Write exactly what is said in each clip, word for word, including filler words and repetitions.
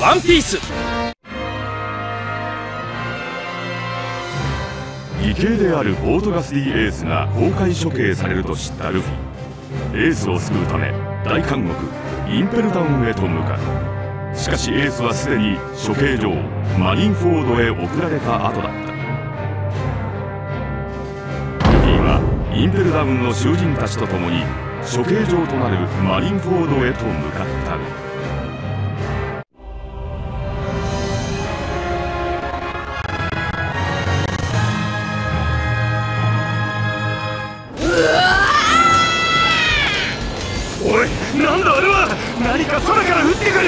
ワンピース。 義兄であるボートガスディエースが公開処刑されると知ったルフィ。エースを救うため大監獄インペルダウンへと向かう。しかしエースはすでに処刑場マリンフォードへ送られた後だった。ルフィはインペルダウンの囚人たちと共に処刑場となるマリンフォードへと向かったが、 おい、なんだあれは。何か空から降ってくる。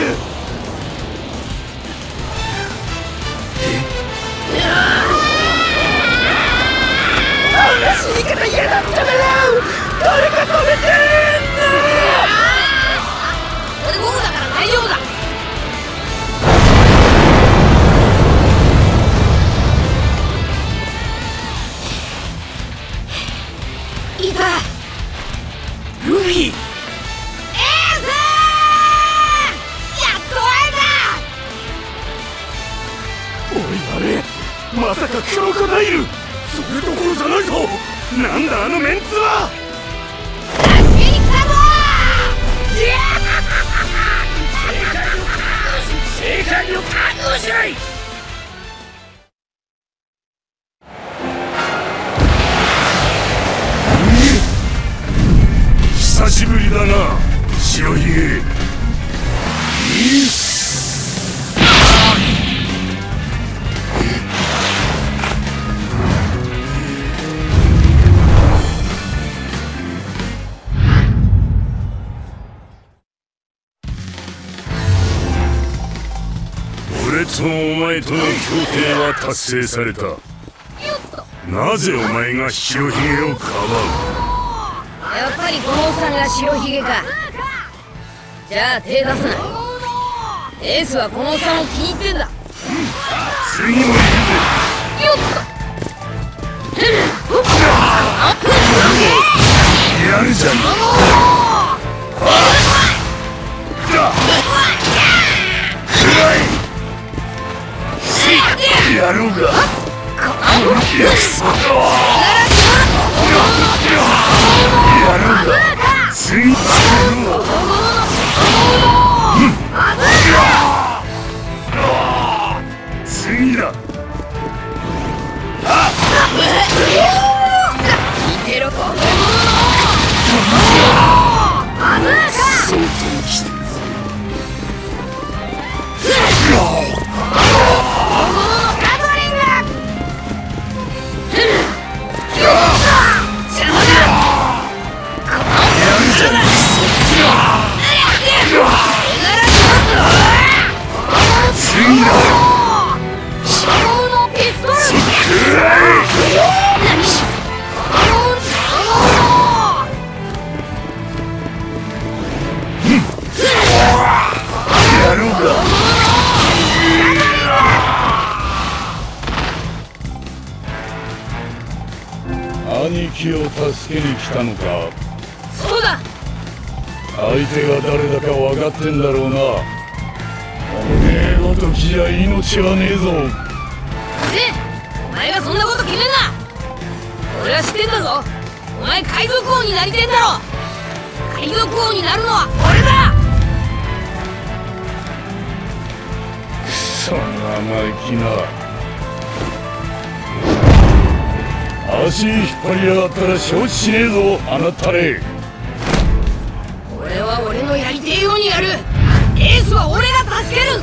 あんな死に方嫌だっただろ。誰か止めてー。 俺ゴムだから大丈夫だ。いたルフィ。まさかクロコダイル。それどころじゃないぞ。なんだあのメンツは。 助けに来たぞー。いや正解を覚悟しない。久しぶりだな白ひげ。俺とお前との協定は達成された。なぜお前が白ひげをかばやっぱりこのおっさんが白ひげか。じゃあ手出すな。エースはこのおっさんを気に入ってんだ。 次も行くぜ。 よっとやるじゃん。やろうが。やろうが。次やろう。次だ。 見てろこ相当きてるぞ。兄貴を助けに来たのか。 そうだ。 相手が誰だか分かってんだろうな。おめえごときじゃ命はねえぞ。 せお前がそんなこと決めんな。俺は知ってんだぞ。お前海賊王になりてんだろ。海賊王になるのは俺だ。 くそ生意気な。足引っ張りやがったら承知しねえぞあなたれ。 俺は俺のやりてえようにやる。エースは俺が助ける。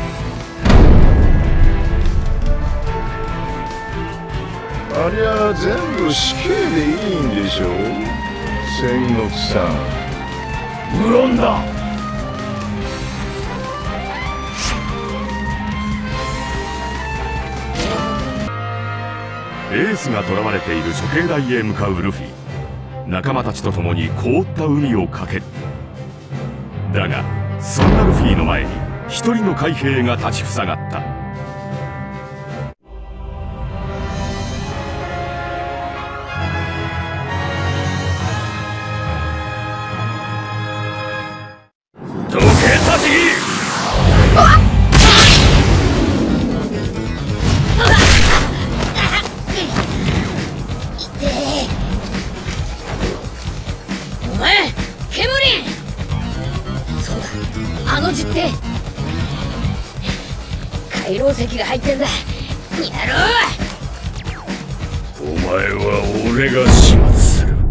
ありゃ全部死刑でいいんでしょう戦国さん。 無論だ。 エースが囚われている処刑台へ向かうルフィ。仲間たちと共に凍った海を駆ける。だがそんなルフィの前に一人の海兵が立ちふさがった。 どけたち。 あの実点回廊石が入ってんだ。やろお前は俺が始末する。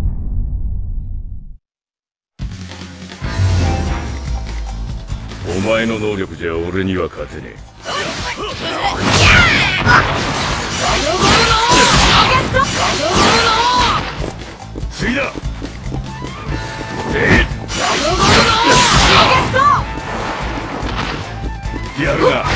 お前の能力じゃ俺には勝てねえ。次だ。やるな。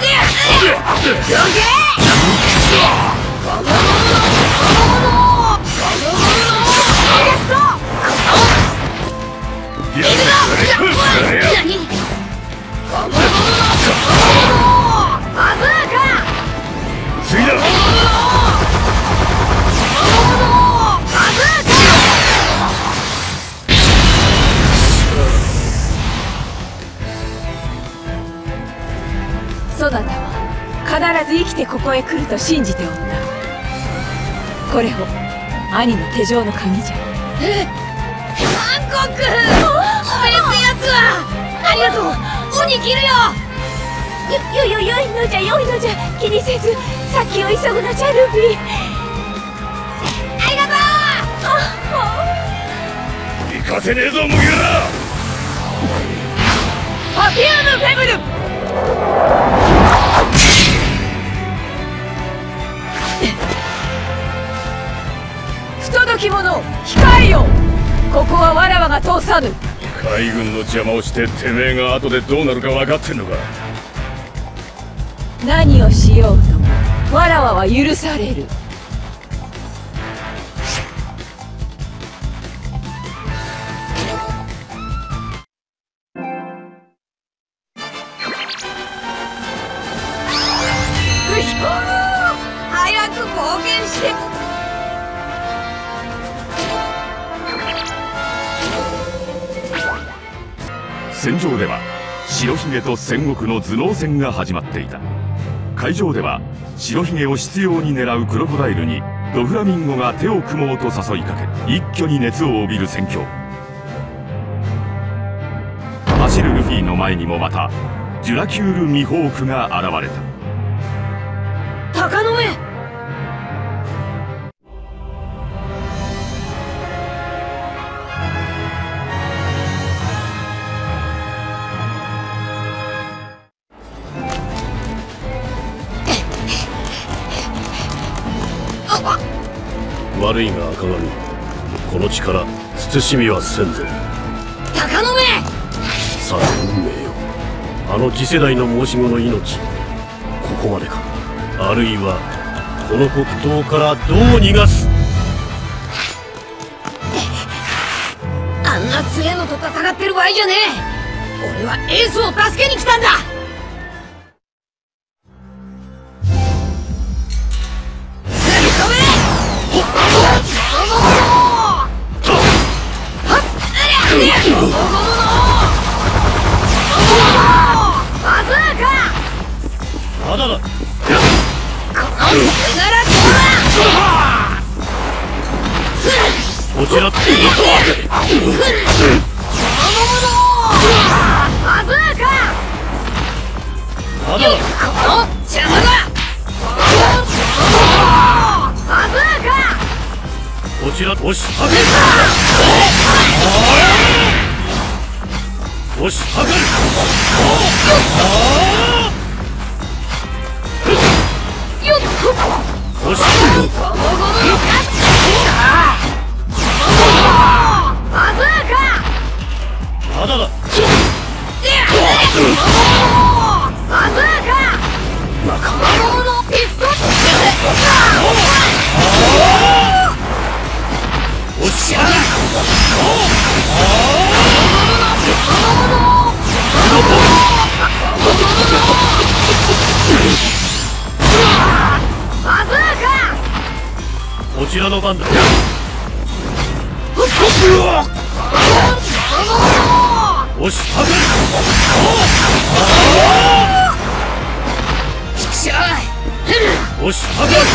次だ。 そなたは必ず生きてここへ来ると信じておった。これを兄の手錠の鍵じゃ。 えっハンコック、おめえってやつはありがとう。鬼切るよ。 よよよよいのじゃよいのじゃ。気にせず先を急ぐのじゃルフィ。 ありがとう。行かせねえぞ麦わら。 パフュームフェブル。不届き者控えよ。ここはわらわが通さぬ。 海軍の邪魔をしててめえが後でどうなるか分かってんのか。 何をしようともわらわは許される。 早く冒険して。 戦場では白ひげと戦国の頭脳戦が始まっていた。海上では白ひげを執拗に狙うクロコダイルにドフラミンゴが手を組もうと誘いかけ、一挙に熱を帯びる戦況。走るルフィの前にもまたジュラキュール・ミホークが現れた。 鷹の目。 悪いが赤髪、この力慎みはせんぞ。 鷹の目。 さあ運命よ、あの次世代の申し子の命、ここまでか。あるいはこの黒刀からどう逃がす。 あんな強えのと戦ってる場合じゃねえ。俺はエースを助けに来たんだ。 まだだ。こちらってまだだ。こちら押しはける。押しはける。押しまだだ。こちらの番だ。押しはける。押しはける。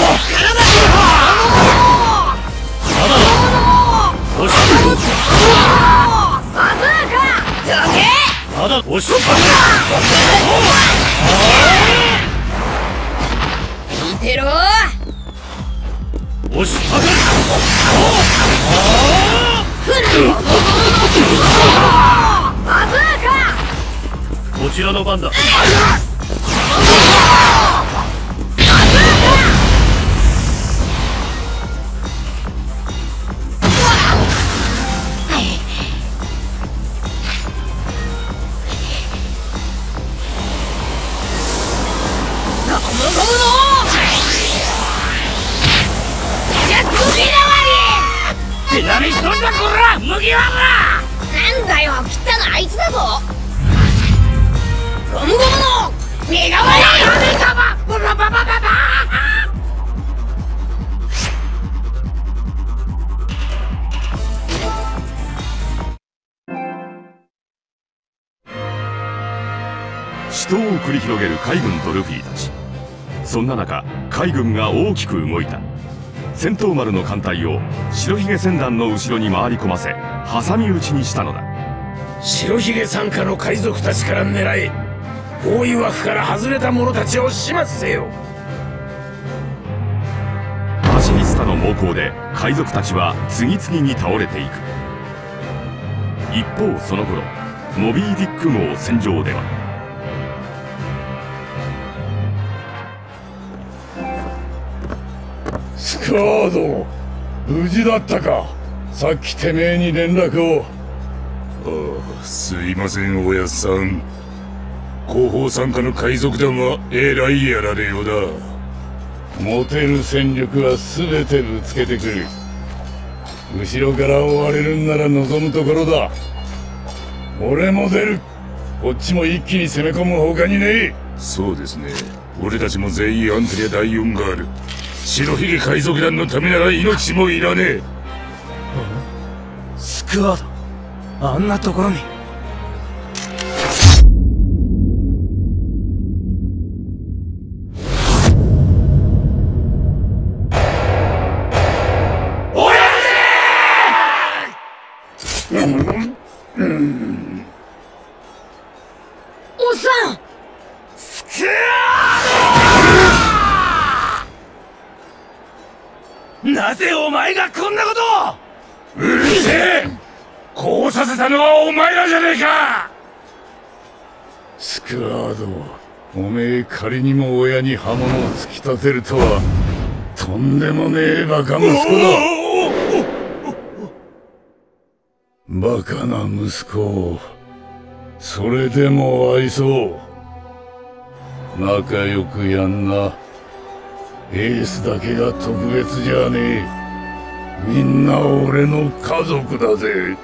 まだだ。押しはける。 押し見てろ押し上げるバズーカこちらの番だ。 何しとんだこら麦わら。なんだよ切ったのあいつだぞ。ゴムゴムの身代わりバババババババ。 死闘を繰り広げる海軍とルフィたち。そんな中海軍が大きく動いた。戦闘丸の艦隊を白ひげ船団の後ろに回り込ませ挟み撃ちにしたのだ。 白ひげ傘下の海賊たちから狙い、包囲枠から外れた者たちを始末せよ。 パシフィスタの猛攻で海賊たちは次々に倒れていく。一方その頃モビー・ディック号戦場ではスカード、無事だったか。さっきてめえに連絡を。 ああ、すいませんおやっさん。後方参加の海賊団はえらいやられようだ。 持てる戦力は全てぶつけてくる。後ろから追われるんなら望むところだ。俺も出る。こっちも一気に攻め込む他にねえ。 そうですね、俺たちも全員アンテリア第四がある。白ひげ海賊団のためなら命もいらねえ。 スクワード、あんなところに。 おやじ！ おっさんスクワなぜお前がこんなことを！ うるせえ！こうさせたのはお前らじゃねえか！ スクワード、おめえ仮にも親に刃物を突き立てるとはとんでもねえバカ息子だ。バカな息子をそれでも愛そう。仲良くやんな。エースだけが特別じゃねえ。みんな俺の家族だぜ。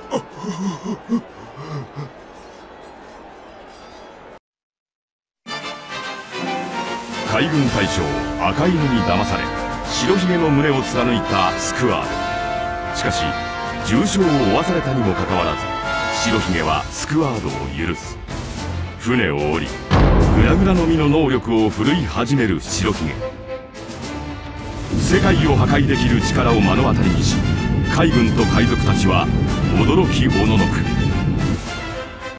海軍大将赤犬に騙され白ひげの胸を貫いたスクワード。しかし重傷を負わされたにもかかわらず白ひげはスクワードを許す。船を降りグラグラの実の能力を振るい始める白ひげ。世界を破壊できる力を目の当たりにし海軍と海賊たちは驚きおののく。